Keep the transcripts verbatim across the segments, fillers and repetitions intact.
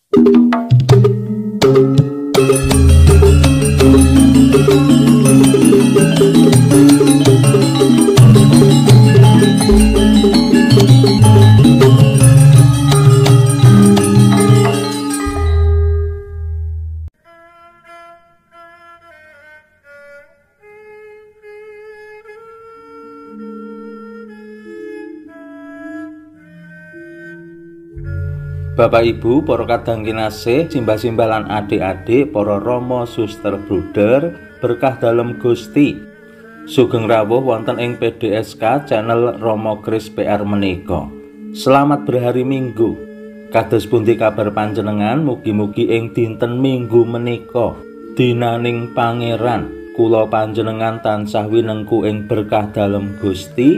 Bapak Ibu, para kadang kinasih, simbah-simbah lan adik-adik, para rama suster bruder, berkah dalem Gusti. Sugeng rawuh wonten ing P D S K channel Romo Kris P R menika. Selamat berhari Minggu. Kados pundi kabar panjenengan? Mugi-mugi ing dinten Minggu menika dinaning Pangeran kula panjenengan tansah winengku ing berkah dalem Gusti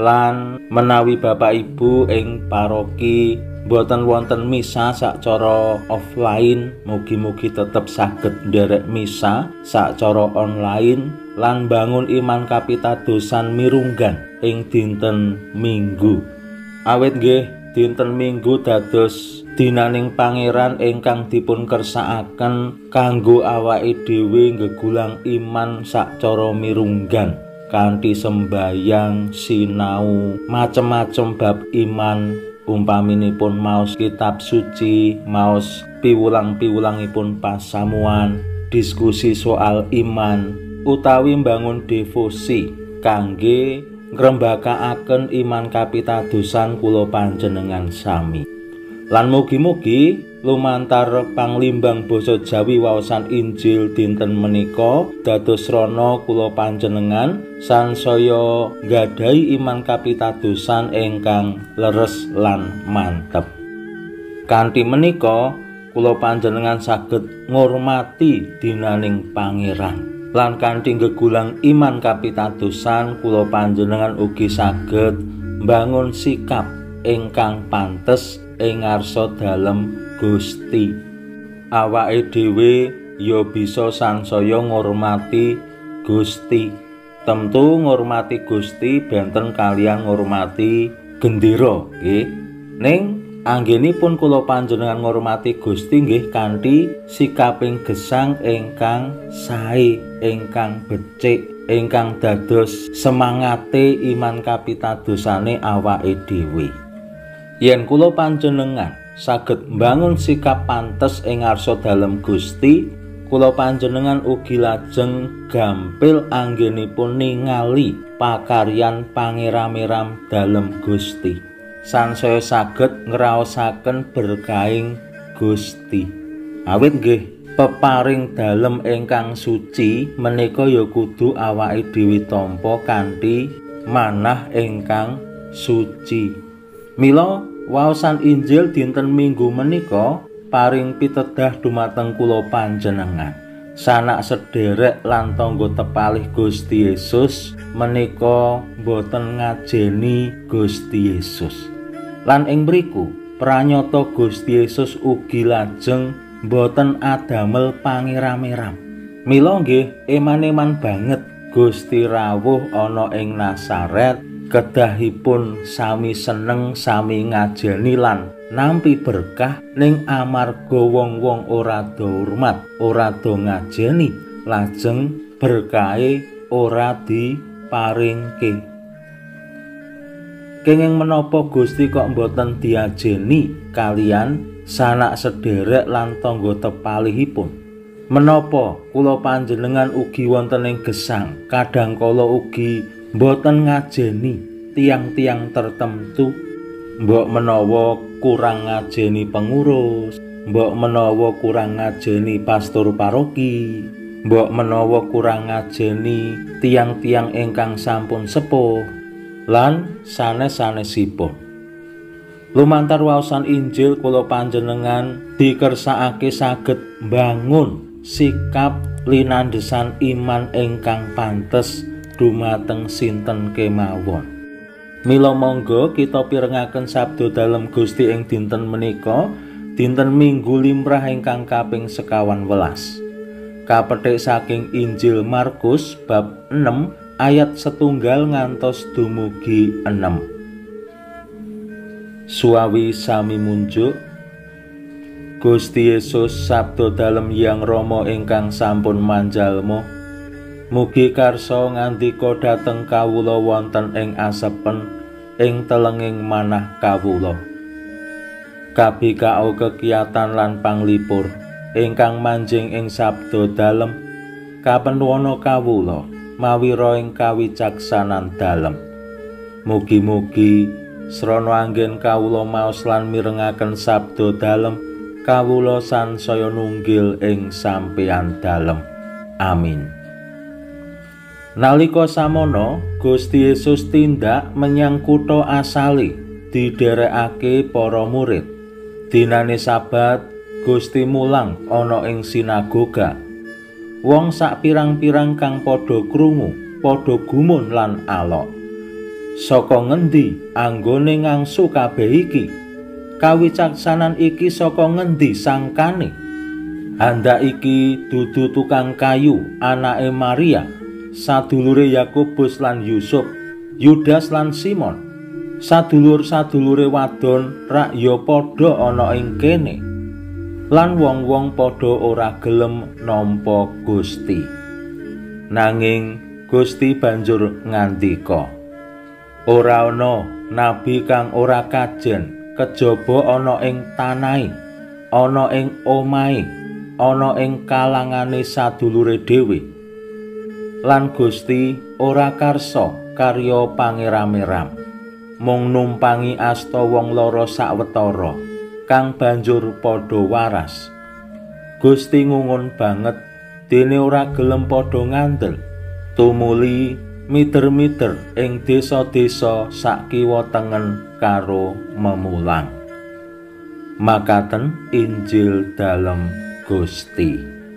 lan menawi Bapak Ibu ing paroki boten wonten misa sacara offline, mugi-mugi tetep saged nderek misa sacara online lan bangun iman kapitadosan mirunggan ing dinten Minggu. Awit nggih dinten Minggu dados dinaning Pangeran ingkang dipun kersakaken kanggo awake dhewe ngegulang iman sacara mirunggan kanthi sembayang, sinau, macem-macem bab iman. Umpaminipun maos kitab suci, maos piwulang-piwulangipun pasamuan, diskusi soal iman, utawi mbangun devosi kangge ngrembakakaken iman kapitadosan kula panjenengan sami. Lan mugi-mugi lumantar panglimbang basa Jawi waosan Injil dinten menika dados rana kula panjenengan sansaya nggadhahi iman kapitadosan ingkang leres lan mantep. Kanthi menika kula panjenengan saged ngurmati dinaning Pangeran. Lan kanthi gegulang iman kapitadosan kula panjenengan ugi saged mbangun sikap ingkang pantes ing ngarsa dalem Gusti. Awake dhewe ya bisa sansaya ngurmati Gusti. Tentu ngurmati Gusti benten kaliyan ngurmati gendera nggih. Ning anggenipun kula panjenengan ngurmati Gusti nggih kanthi sikaping gesang ingkang sae, ingkang becik, ingkang dados semangate iman kapitadosane awake dhewe. Yen kula panjenengan saged mbangun sikap pantes ing ngarsa dalem Gusti, kula panjenengan ugi lajeng gampil anggenipun ningali pakaryan pangeram-eram dalem Gusti. Sansaya saged ngraosaken berkahing Gusti. Awit nggih peparing dalem ingkang suci menika ya kudu awake dhewe tampa kanthi manah ingkang suci. Mila waosan Injil dinten Minggu menika paring pitedah dumateng kula panjenengan. Sanak sederek lan tangga tepalih Gusti Yesus menika boten ngajeni Gusti Yesus. Lan ing mriku pranyata Gusti Yesus ugi lajeng boten adamel pangeram-eram. Mila nggih eman-eman banget Gusti rawuh ana ing Nazaret, kedahipun sami seneng sami ngajeni lan nampi berkah ning amarga wong-wong ora do hormat, ora do ngajeni, lajeng berkahe ora diparingke. Kenging menapa Gusti kok mboten diajeni kalian sanak sederek lan tangga tepalihipun? Menapa kula panjenengan ugi wonten ing gesang, kadangkala ugi mboten ngajeni tiang-tiang tertentu, mbok menawa kurang ngajeni pengurus, mbok menawa kurang ngajeni pastor paroki, mbok menawa kurang ngajeni tiang-tiang ingkang sampun sepuh lan sanes-sanesipun. Lumantar waosan Injil kula panjenengan dikersakake saged mbangun sikap linandesan iman ingkang pantes dumateng sinten kemawon. Mila monggo kita pirengaken sabda dalem Gusti ing dinten menika, dinten Minggu limrah ingkang kaping sekawan welas. Kapethik saking Injil Markus bab enam ayat setunggal ngantos dumugi enam. Suawi sami munjuk Gusti Yesus sabda dalem Hyang Rama ingkang sampun manjalma, mugi karsa ngandika dhateng kawula wonten ing asepen ing telenging manah kawula. Kabikao kekiyatan lan panglipur ingkang manjing ing sabda dalem kapenwana kawula mawira ing kawicaksanan dalem. Mugi-mugi srana anggen kawula maos lan mirengaken sabda dalem kawula sansaya nunggil ing sampeyan dalem. Amin. Nalika samono Gusti Yesus tindak menyang kutha asale didherekake para murid. Dinane Sabat Gusti mulang ana ing sinagoga. Wong sak pirang-pirang kang padha krungu padha gumun lan alok. Saka ngendi anggone ngangsu kabeh iki? Kawicaksanan iki saka ngendi sangkane? Handak iki dudu tukang kayu, anake Maria, sadulure Yakobus lan Yusuf, Yudas lan Simon. Sadulur-sadulure wadon rak ya padha ana ing kene. Lan wong-wong padha ora gelem nampa Gusti. Nanging Gusti banjur ngandika, ora ana nabi kang ora kajen kejaba ana ing tanahe, ana ing omahe, ana ing kalangane sadulure dhewe. Lan Gusti ora karsa karya pangeram-eram, mung numpangi asta wong lara sawetara kang banjur padha waras. Gusti ngungun banget dene ora gelem padha ngandel tumuli miter-miter ing desa-desa sakiwa tengen karo memulang. Makaten Injil dalem Gusti.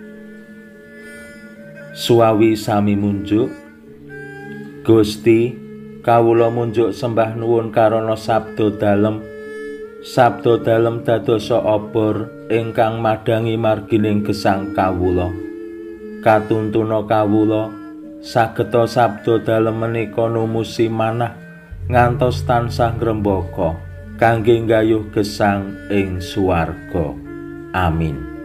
Suawi sami munjuk. Gusti, kawula munjuk sembah nuwun karana sabda dalem. Sabda dalem dadosa obor ingkang madangi margining gesang kawula. Katuntuna kawula sageta sabda dalem menika numusi manah ngantos tansah ngrembaka kangge nggayuh gesang ing swarga. Amin.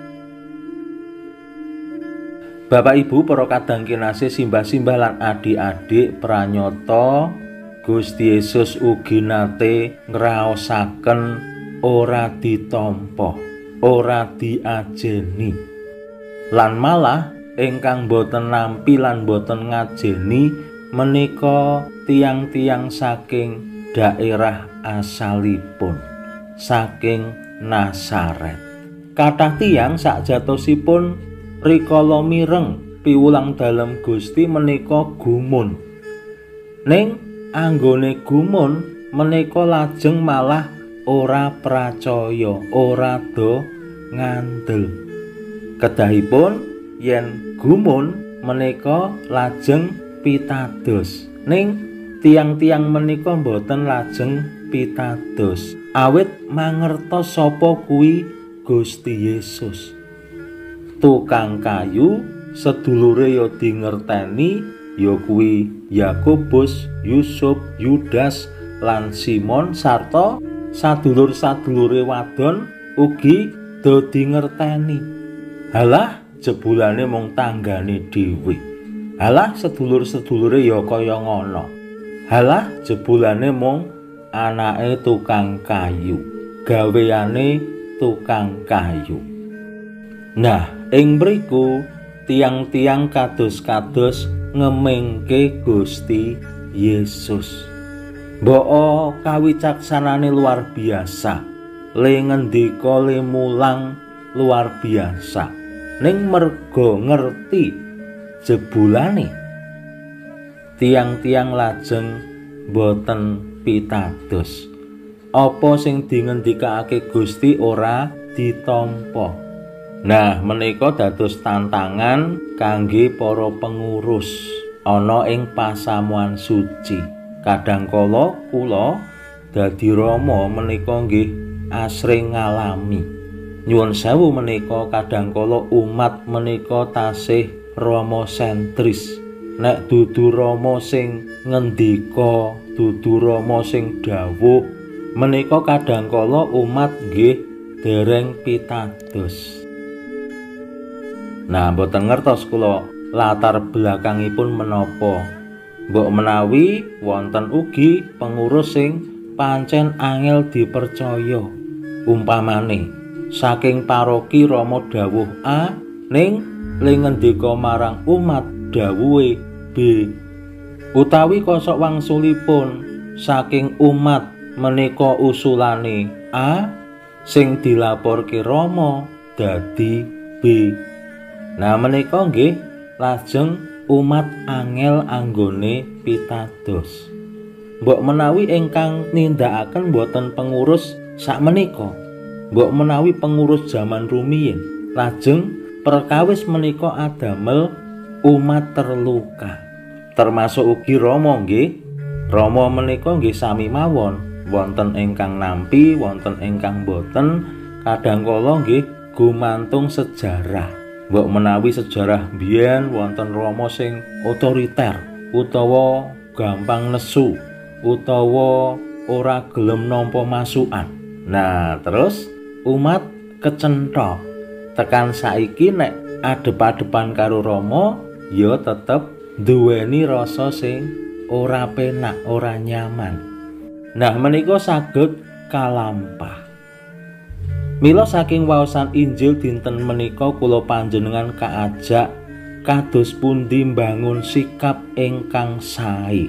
Bapak Ibu para kadang kinasih simbah-simbah lan adik-adik pranyata Gusti Yesus ugi nate ngraosaken ora ditampa, ora diajeni. Lan malah ingkang boten nampi lan boten ngajeni menika tiang-tiang saking daerah asalipun, saking Nasaret. Kathah tiang sakjatosipun rikala mireng piwulang dalem Gusti menika gumun. Ning anggone gumun menika lajeng malah ora pracaya, ora do ngandel. Kedahipun yen gumun menika lajeng pitados. Ning tiang-tiang menika boten lajeng pitados. Awit mangertos sapa kuwi Gusti Yesus. Tukang kayu sedulure ya dingerteni ya kuwi Yakobus, Yusuf, Yudas lan Simon sarta sadulur-sadulure wadon ugi do dingerteni. Halah jebulane mung tanggane dhewe. Halah sedulur-sedulure ya kaya ngono. Halah jebulane mung anake tukang kayu, gaweane tukang kayu. Nah, ing mriku tiang-tiang kados-kados ngemengke Gusti Yesus. Mbok kawicaksanane luar biasa, le ngendika le mulang luar biasa. Ning merga ngerti jebulane tiang-tiang lajeng boten pitados. Apa sing dingendikake Gusti ora ditampa. Nah, menika dados tantangan kangge para pengurus ana ing pasamuan suci. Kadangkala kula dadi rama menika nggih asring ngalami. Nyuwun sewu menika kadangkala umat menika tasih rama sentris. Nek dudu rama sing ngendika, dudu rama sing dawuh, menika kadangkala umat nggih dereng pitados. Nah, mboten ngertos kula latar belakangipun menapa. Mbok menawi wonten ugi pengurus sing pancen angel dipercaya. Umpamane saking paroki Rama dawuh A ning lengendika marang umat dawuhe B, utawi kosok wangsulipun saking umat menika usulane A sing dilaporke Rama dadi B. Nah menika nggih lajeng umat angel anggone pitados. Mbok menawi ingkang nindakaken boten pengurus sakmenika, mbok menawi pengurus zaman rumiyin, lajeng perkawis menika adamel umat terluka. Termasuk ugi Rama nggih. Rama menika nggih sami mawon, wonten ingkang nampi, wonten ingkang boten, kadangkala nggih gumantung sejarah. Mbok menawi sejarah biyen wonten Rama sing otoriter utawa gampang nesu utawa ora gelem nampa masukan. Nah, terus umat kecenthok. Tekan saiki nek adep-adepan karo Rama ya tetep duweni rasa sing ora penak, ora nyaman. Nah, menika saged kalampah. Mila saking waosan Injil dinten menika kula panjenengan kaajak kados pundi mbangun sikap ingkang sae.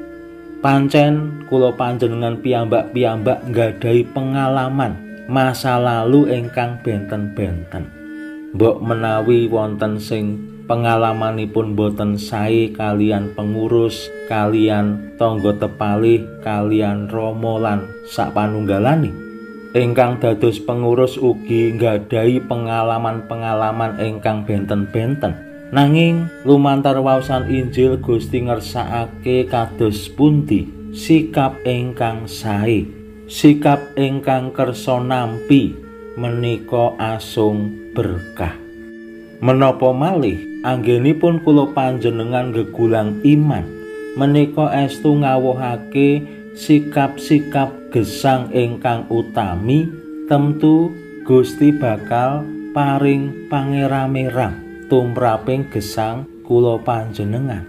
Pancen kula panjenengan piyambak-piyambak nggadahi pengalaman masa lalu ingkang benten-benten. Mbok menawi wonten sing pengalamanipun boten sae kalian pengurus, kalian tangga tepalih, kalian Rama lan sapanunggalane. Ingkang dados pengurus ugi nggadahi pengalaman-pengalaman ingkang benten-benten. Nanging lumantar waosan Injil Gusti ngersakake kados pundi sikap ingkang sae, sikap ingkang kersa nampi menika asung berkah. Menapa malih anggenipun kula panjenengan gegulang iman menika estu ngawuhake sikap-sikap gesang ingkang utami, tentu Gusti bakal paring pangeram-eram tumraping gesang kula panjenengan.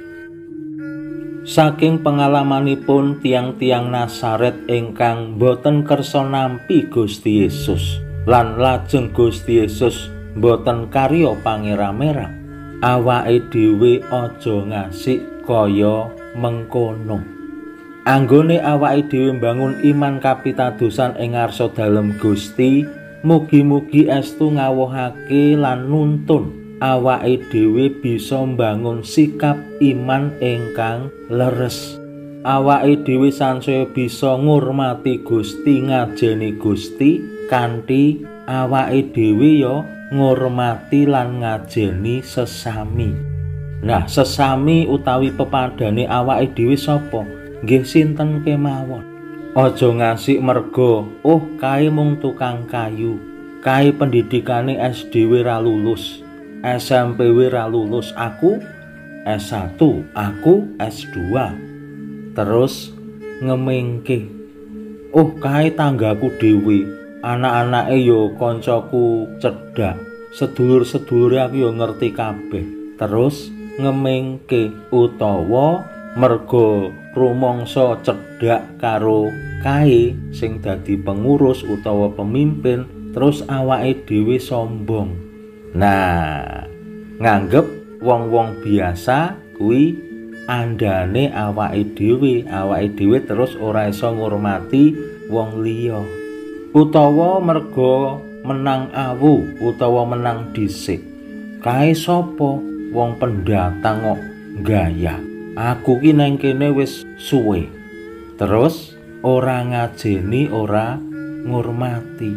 Saking pengalamanipun tiang-tiang Nasaret ingkang boten kersa nampi Gusti Yesus lan lajeng Gusti Yesus boten karya pangeram-eram, awake dhewe aja ngasik kaya mengkono. Anggone awake dhewe mbangun iman kapitadosan ing ngarsa dalem Gusti, mugi-mugi estu ngawuhake lan nuntun awake dhewe bisa mbangun sikap iman ingkang leres. Awake dhewe sansaya bisa ngurmati Gusti, ngajeni Gusti, kanthi awake dhewe ya ngurmati lan ngajeni sesami. Nah, sesami utawi pepadane awake dhewe sapa? Nggih sinten kemawon. Aja ngasik mergo oh kae mung tukang kayu, kae pendidikane S D W ra lulus, S M P W ra lulus, aku S satu, aku S dua. Terus ngemingke, oh kae tanggaku dhewe, anak-anake yo koncoku cedhak, sedulur-sedulure aku yo ngerti kabeh. Terus ngemingke utawa mergo rumangsa cedhak karo kae sing dadi pengurus utawa pemimpin, terus awake dhewe sombong. Nah, nganggep wong-wong biasa kuwi andane awake dhewe, awake dhewe terus ora iso ngurmati wong liya. Utawa mergo menang awu utawa menang dhisik. Kae sapa? Wong pendatang kok gaya. Aku ki nang kene wis suwe. Terus ora ngajeni, ora ngurmati.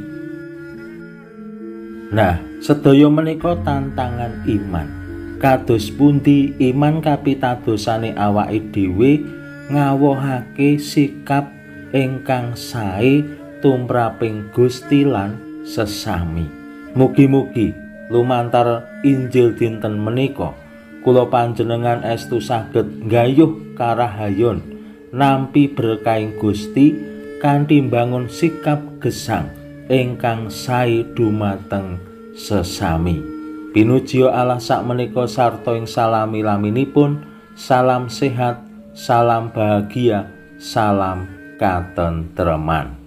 Nah, sedaya menika tantangan iman. Kados pundi iman kapitadosane awake dhewe ngawuhake sikap ingkang sae tumraping Gusti lan sesami. Mugi-mugi lumantar Injil dinten menika kula panjenengan estu saged nggayuh karahayon nampi berkahing Gusti kanthi mbangun sikap gesang ingkang sae dumateng sesami. Pinuji Allah sakmenika sarta ing salami-laminipun. Salam sehat, salam bahagia, salam katentreman.